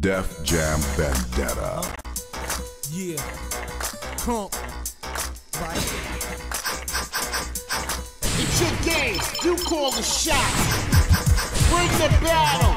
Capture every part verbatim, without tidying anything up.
Def Jam Vendetta. Yeah, crump, right? It's your game. You call the shot. Bring the battle.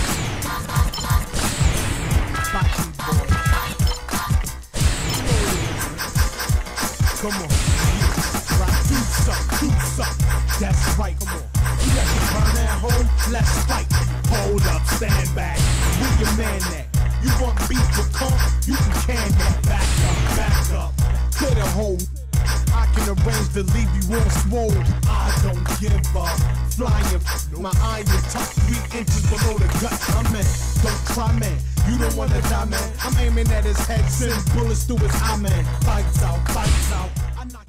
Come on. Right, do something, do something. That's right, come on. You got to run at home, let's fight. Hold up, stand back. Where your man at? You want beef with comp? You can can that. Back up, back up. Clear the hole. I can arrange to leave you on swole. I don't give up. Flying, my iron top three inches below the gut. I'm in. Don't try, man. You don't wanna die, man. I'm aiming at his head, send bullets through his eye, man. Bites out, bites out. I knock.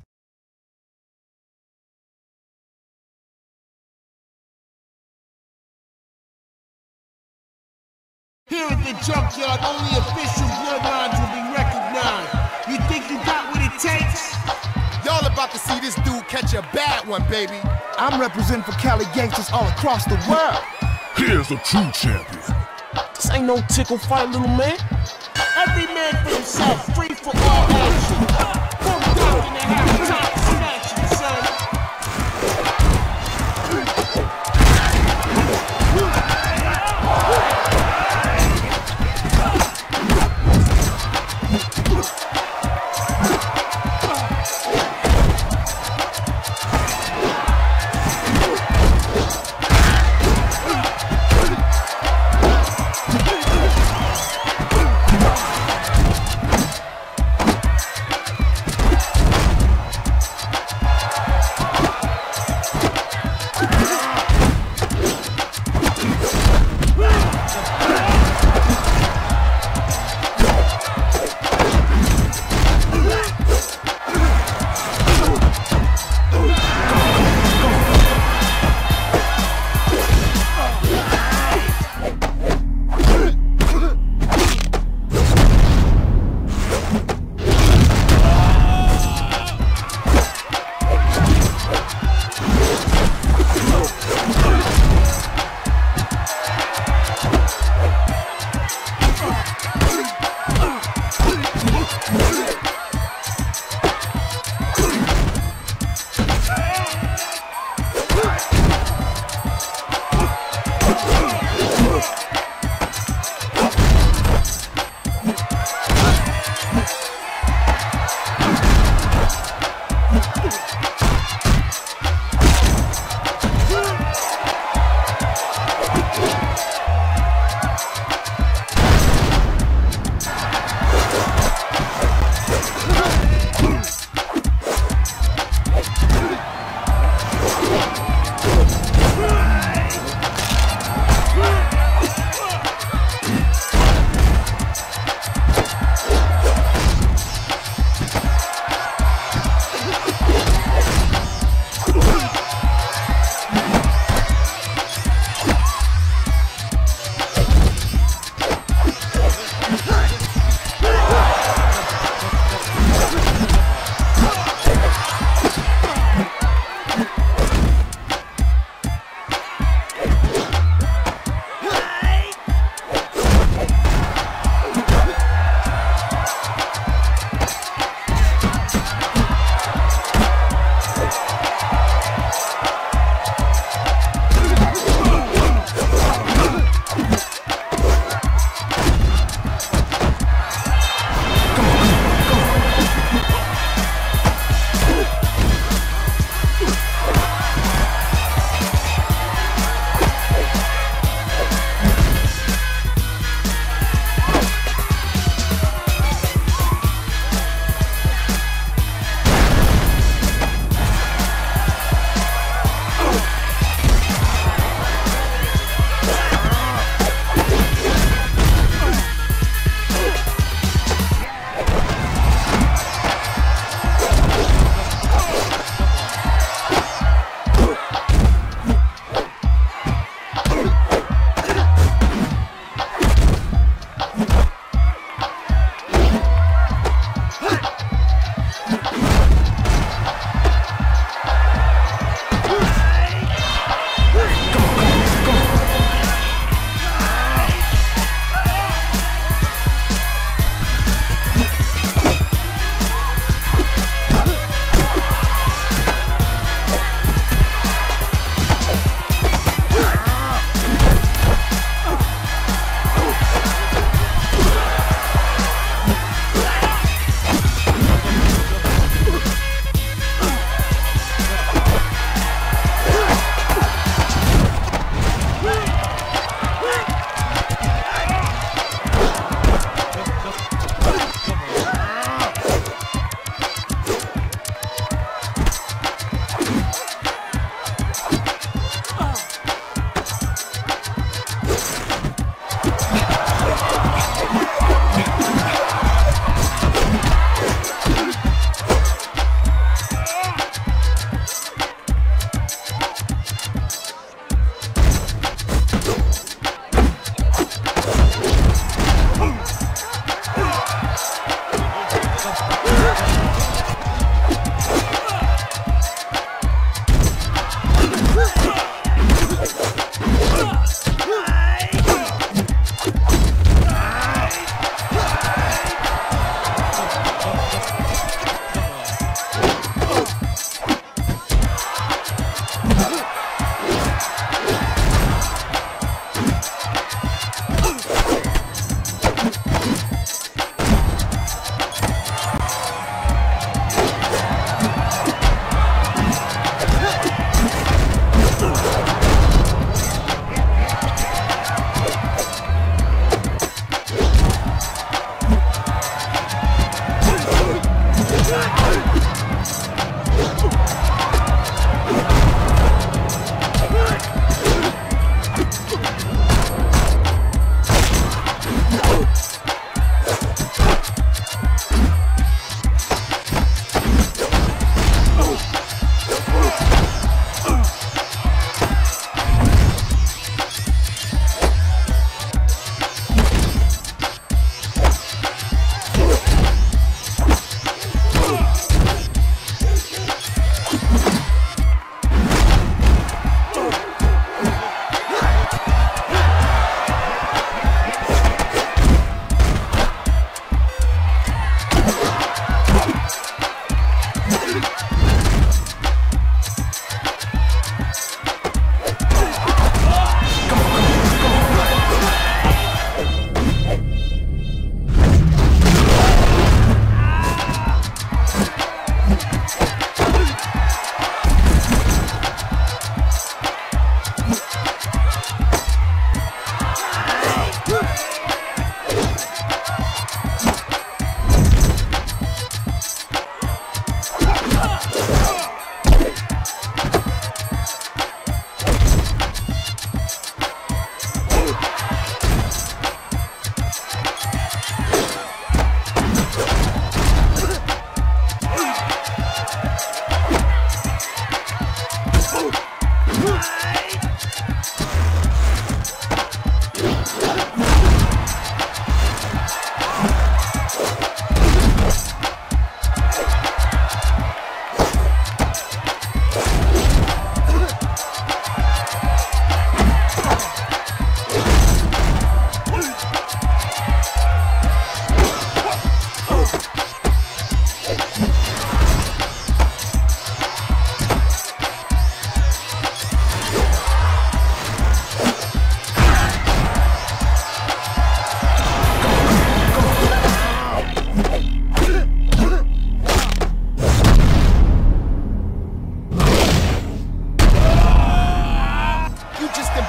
Here at the junkyard, only official bloodlines will be recognized. You think you got what it takes? Y'all about to see this dude catch a bad one, baby. I'm representing for Cali gangsters all across the world. Here's a true champion. This ain't no tickle fight, little man. Every man for himself, free for all action. Come down in the half-time smashing, son.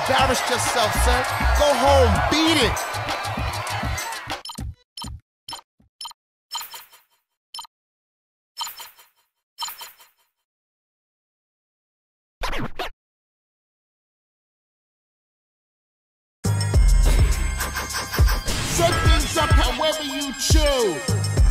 embarrassed yourself, son. Go home, beat it. Set things up however you choose.